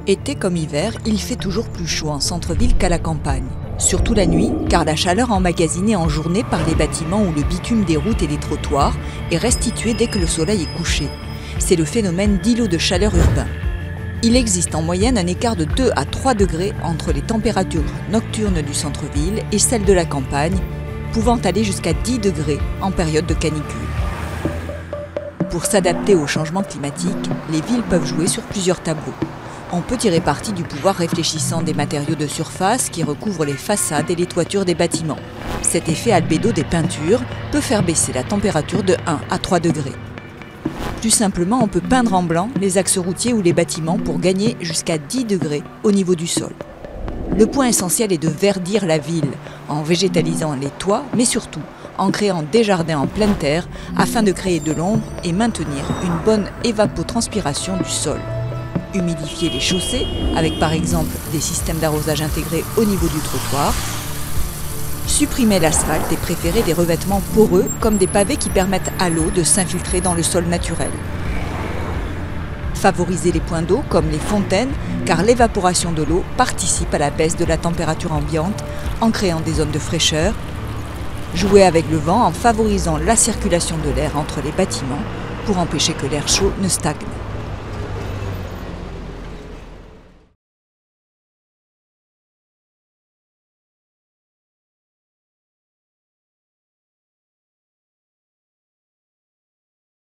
Été comme hiver, il fait toujours plus chaud en centre-ville qu'à la campagne. Surtout la nuit, car la chaleur emmagasinée en journée par les bâtiments ou le bitume des routes et des trottoirs est restituée dès que le soleil est couché. C'est le phénomène d'îlot de chaleur urbain. Il existe en moyenne un écart de 2 à 3 degrés entre les températures nocturnes du centre-ville et celles de la campagne, pouvant aller jusqu'à 10 degrés en période de canicule. Pour s'adapter au changement climatique, les villes peuvent jouer sur plusieurs tableaux. On peut tirer parti du pouvoir réfléchissant des matériaux de surface qui recouvrent les façades et les toitures des bâtiments. Cet effet albédo des peintures peut faire baisser la température de 1 à 3 degrés. Plus simplement, on peut peindre en blanc les axes routiers ou les bâtiments pour gagner jusqu'à 10 degrés au niveau du sol. Le point essentiel est de verdir la ville en végétalisant les toits, mais surtout en créant des jardins en pleine terre afin de créer de l'ombre et maintenir une bonne évapotranspiration du sol. Humidifier les chaussées avec par exemple des systèmes d'arrosage intégrés au niveau du trottoir. Supprimer l'asphalte et préférer des revêtements poreux comme des pavés qui permettent à l'eau de s'infiltrer dans le sol naturel. Favoriser les points d'eau comme les fontaines car l'évaporation de l'eau participe à la baisse de la température ambiante en créant des zones de fraîcheur. Jouer avec le vent en favorisant la circulation de l'air entre les bâtiments pour empêcher que l'air chaud ne stagne.